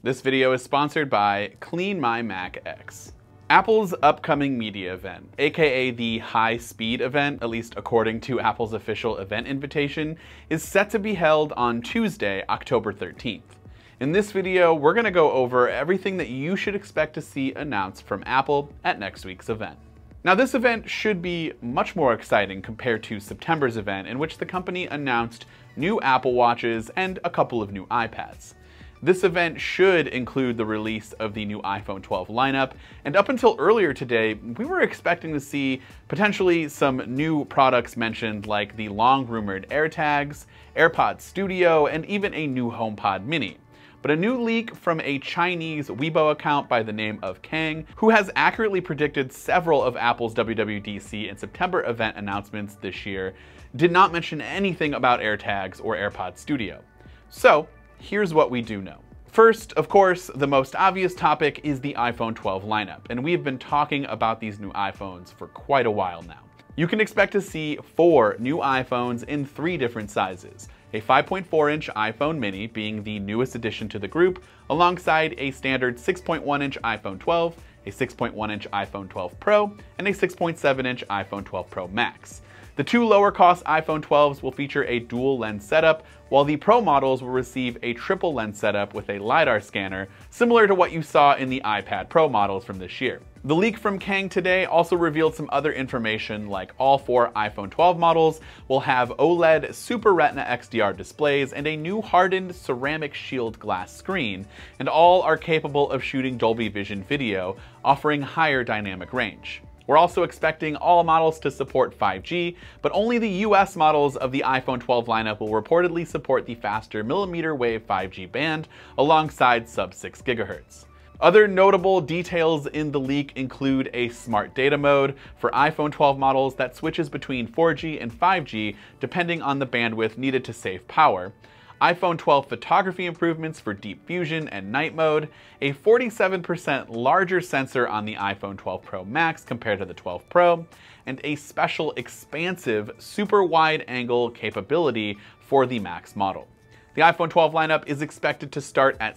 This video is sponsored by Clean My Mac X. Apple's upcoming media event, aka the High Speed event, at least according to Apple's official event invitation, is set to be held on Tuesday, October 13th. In this video, we're going to go over everything that you should expect to see announced from Apple at next week's event. Now, this event should be much more exciting compared to September's event, in which the company announced new Apple Watches and a couple of new iPads. This event should include the release of the new iPhone 12 lineup, and up until earlier today, we were expecting to see potentially some new products mentioned like the long-rumored AirTags, AirPods Studio, and even a new HomePod Mini. But a new leak from a Chinese Weibo account by the name of Kang, who has accurately predicted several of Apple's WWDC and September event announcements this year, did not mention anything about AirTags or AirPods Studio. So, here's what we do know. First, of course, the most obvious topic is the iPhone 12 lineup, and we've been talking about these new iPhones for quite a while now. You can expect to see 4 new iPhones in 3 different sizes. A 5.4-inch iPhone mini being the newest addition to the group, alongside a standard 6.1-inch iPhone 12, a 6.1-inch iPhone 12 Pro, and a 6.7-inch iPhone 12 Pro Max. The 2 lower-cost iPhone 12s will feature a dual-lens setup, while the Pro models will receive a triple-lens setup with a LiDAR scanner, similar to what you saw in the iPad Pro models from this year. The leak from Kang today also revealed some other information, like all 4 iPhone 12 models will have OLED Super Retina XDR displays and a new hardened ceramic shield glass screen, and all are capable of shooting Dolby Vision video, offering higher dynamic range. We're also expecting all models to support 5G, but only the US models of the iPhone 12 lineup will reportedly support the faster millimeter wave 5G band alongside sub-6 GHz. Other notable details in the leak include a smart data mode for iPhone 12 models that switches between 4G and 5G depending on the bandwidth needed to save power, iPhone 12 photography improvements for deep fusion and night mode, a 47% larger sensor on the iPhone 12 Pro Max compared to the 12 Pro, and a special expansive super wide angle capability for the Max model. The iPhone 12 lineup is expected to start at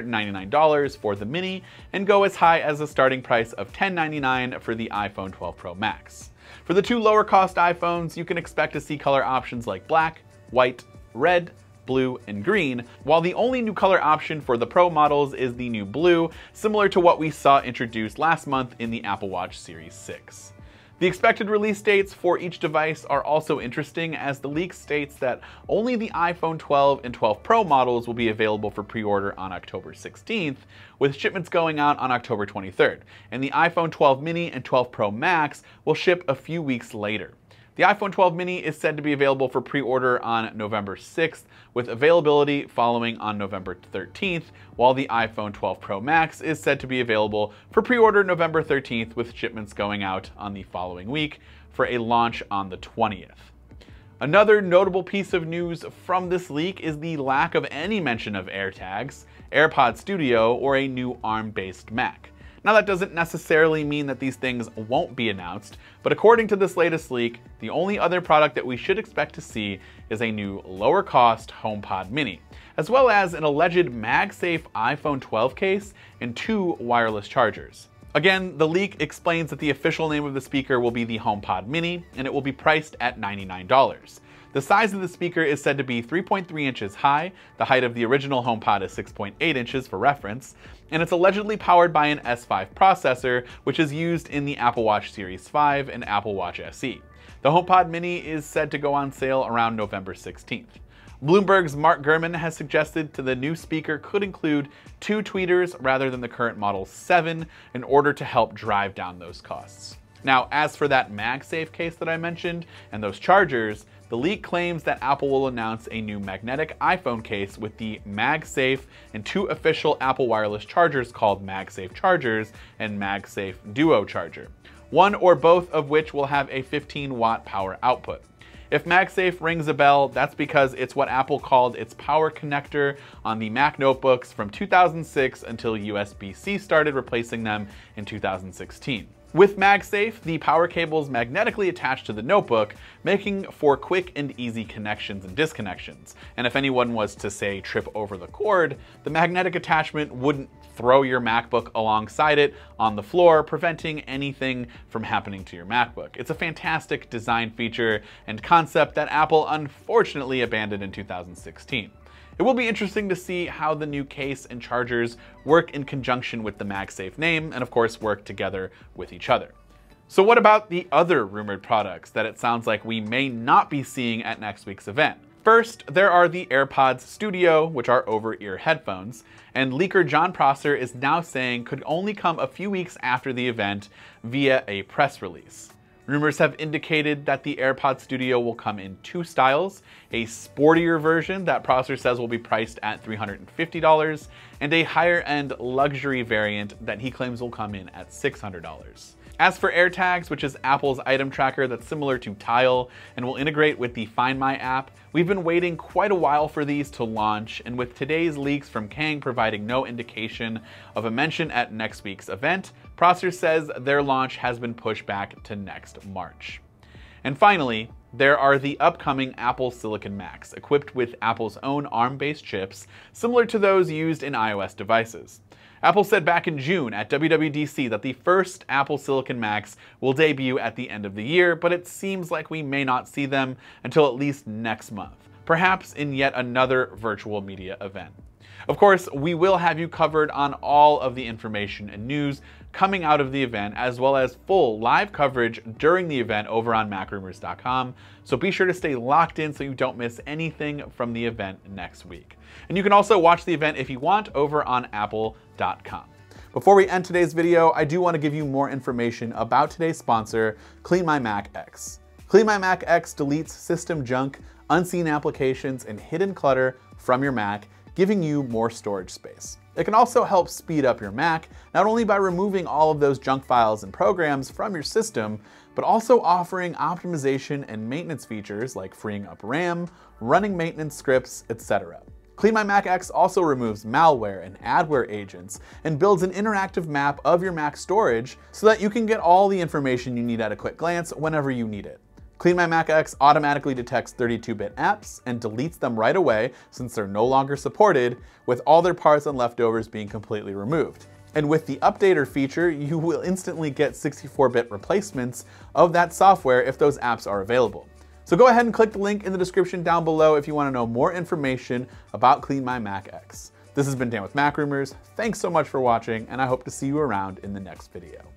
$699 for the Mini and go as high as a starting price of $1,099 for the iPhone 12 Pro Max. For the 2 lower cost iPhones, you can expect to see color options like black, white, red, blue, and green, while the only new color option for the Pro models is the new blue, similar to what we saw introduced last month in the Apple Watch Series 6. The expected release dates for each device are also interesting, as the leak states that only the iPhone 12 and 12 Pro models will be available for pre-order on October 16th, with shipments going out on October 23rd, and the iPhone 12 Mini and 12 Pro Max will ship a few weeks later. The iPhone 12 Mini is said to be available for pre-order on November 6th, with availability following on November 13th, while the iPhone 12 Pro Max is said to be available for pre-order November 13th, with shipments going out on the following week for a launch on the 20th. Another notable piece of news from this leak is the lack of any mention of AirTags, AirPods Studio, or a new ARM-based Mac. Now, that doesn't necessarily mean that these things won't be announced, but according to this latest leak, the only other product that we should expect to see is a new lower-cost HomePod Mini, as well as an alleged MagSafe iPhone 12 case and 2 wireless chargers. Again, the leak explains that the official name of the speaker will be the HomePod Mini, and it will be priced at $99. The size of the speaker is said to be 3.3 inches high, the height of the original HomePod is 6.8 inches for reference, and it's allegedly powered by an S5 processor, which is used in the Apple Watch Series 5 and Apple Watch SE. The HomePod Mini is said to go on sale around November 16th. Bloomberg's Mark Gurman has suggested that the new speaker could include 2 tweeters rather than the current Model's 7 in order to help drive down those costs. Now, as for that MagSafe case that I mentioned and those chargers, the leak claims that Apple will announce a new magnetic iPhone case with the MagSafe and 2 official Apple wireless chargers called MagSafe Chargers and MagSafe Duo Charger, one or both of which will have a 15-watt power output. If MagSafe rings a bell, that's because it's what Apple called its power connector on the Mac notebooks from 2006 until USB-C started replacing them in 2016. With MagSafe, the power cable is magnetically attached to the notebook, making for quick and easy connections and disconnections. And if anyone was to, say, trip over the cord, the magnetic attachment wouldn't throw your MacBook alongside it on the floor, preventing anything from happening to your MacBook. It's a fantastic design feature and concept that Apple unfortunately abandoned in 2016. It will be interesting to see how the new case and chargers work in conjunction with the MagSafe name, and of course work together with each other. So what about the other rumored products that it sounds like we may not be seeing at next week's event? First, there are the AirPods Studio, which are over-ear headphones, and leaker Jon Prosser is now saying could only come a few weeks after the event via a press release. Rumors have indicated that the AirPods Studio will come in two styles, a sportier version that Prosser says will be priced at $350, and a higher-end luxury variant that he claims will come in at $600. As for AirTags, which is Apple's item tracker that's similar to Tile and will integrate with the Find My app, we've been waiting quite a while for these to launch, and with today's leaks from Kang providing no indication of a mention at next week's event, Prosser says their launch has been pushed back to next March. And finally, there are the upcoming Apple Silicon Macs, equipped with Apple's own ARM-based chips, similar to those used in iOS devices. Apple said back in June at WWDC that the first Apple Silicon Macs will debut at the end of the year, but it seems like we may not see them until at least next month, perhaps in yet another virtual media event. Of course, we will have you covered on all of the information and news coming out of the event, as well as full live coverage during the event over on MacRumors.com, so be sure to stay locked in so you don't miss anything from the event next week. And you can also watch the event if you want over on Apple.com. Before we end today's video, I do want to give you more information about today's sponsor, Clean My Mac X. Clean My Mac X deletes system junk, unseen applications, and hidden clutter from your Mac, giving you more storage space. It can also help speed up your Mac, not only by removing all of those junk files and programs from your system, but also offering optimization and maintenance features like freeing up RAM, running maintenance scripts, etc. Clean My Mac X also removes malware and adware agents and builds an interactive map of your Mac storage so that you can get all the information you need at a quick glance whenever you need it. Clean My Mac X automatically detects 32-bit apps and deletes them right away since they're no longer supported, with all their parts and leftovers being completely removed. And with the Updater feature, you will instantly get 64-bit replacements of that software if those apps are available. So go ahead and click the link in the description down below if you want to know more information about Clean My Mac X. This has been Dan with Mac Rumors. Thanks so much for watching, and I hope to see you around in the next video.